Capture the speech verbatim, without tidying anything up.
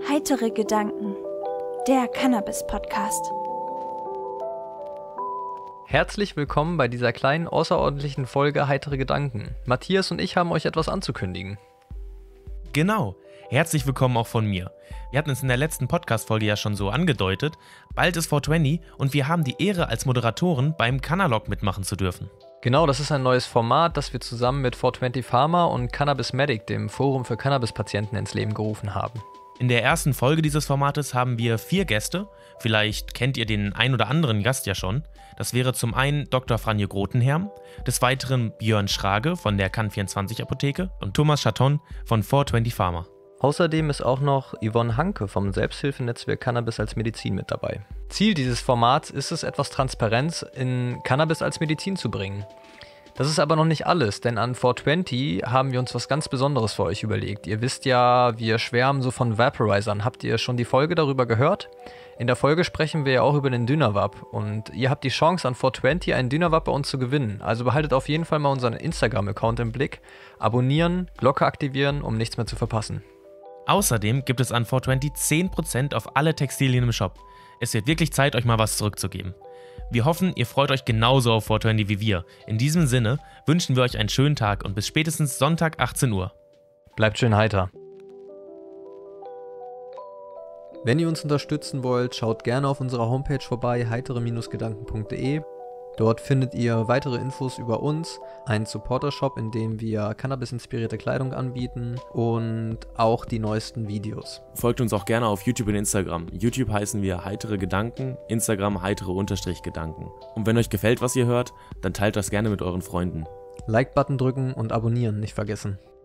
Heitere Gedanken, der Cannabis-Podcast. Herzlich willkommen bei dieser kleinen, außerordentlichen Folge Heitere Gedanken. Matthias und ich haben euch etwas anzukündigen. Genau, herzlich willkommen auch von mir. Wir hatten es in der letzten Podcast-Folge ja schon so angedeutet. Bald ist vier zwanzig und wir haben die Ehre, als Moderatoren beim Canalog mitmachen zu dürfen. Genau, das ist ein neues Format, das wir zusammen mit vier zwanzig Pharma und Cannabis Medic, dem Forum für Cannabis-Patienten, ins Leben gerufen haben. In der ersten Folge dieses Formates haben wir vier Gäste. Vielleicht kennt ihr den ein oder anderen Gast ja schon. Das wäre zum einen Doktor Franje Grotenherm, des Weiteren Björn Schrage von der Kann vierundzwanzig Apotheke und Thomas Chaton von vier zwanzig Pharma. Außerdem ist auch noch Yvonne Hanke vom Selbsthilfenetzwerk Cannabis als Medizin mit dabei. Ziel dieses Formats ist es, etwas Transparenz in Cannabis als Medizin zu bringen. Das ist aber noch nicht alles, denn an vier zwanzig haben wir uns was ganz Besonderes für euch überlegt. Ihr wisst ja, wir schwärmen so von Vaporizern. Habt ihr schon die Folge darüber gehört? In der Folge sprechen wir ja auch über den Dynavap und ihr habt die Chance, an vier zwanzig einen Dynavap bei uns zu gewinnen. Also behaltet auf jeden Fall mal unseren Instagram-Account im Blick, abonnieren, Glocke aktivieren, um nichts mehr zu verpassen. Außerdem gibt es an vier zwanzig zehn Prozent auf alle Textilien im Shop. Es wird wirklich Zeit, euch mal was zurückzugeben. Wir hoffen, ihr freut euch genauso auf vier zwanzig wie wir. In diesem Sinne wünschen wir euch einen schönen Tag und bis spätestens Sonntag achtzehn Uhr. Bleibt schön heiter. Wenn ihr uns unterstützen wollt, schaut gerne auf unserer Homepage vorbei, heitere Gedanken punkt de. Dort findet ihr weitere Infos über uns, einen Supporter-Shop, in dem wir Cannabis-inspirierte Kleidung anbieten und auch die neuesten Videos. Folgt uns auch gerne auf YouTube und Instagram. YouTube heißen wir Heitere Gedanken, Instagram heitere Unterstrich Gedanken. Und wenn euch gefällt, was ihr hört, dann teilt das gerne mit euren Freunden. Like-Button drücken und abonnieren nicht vergessen.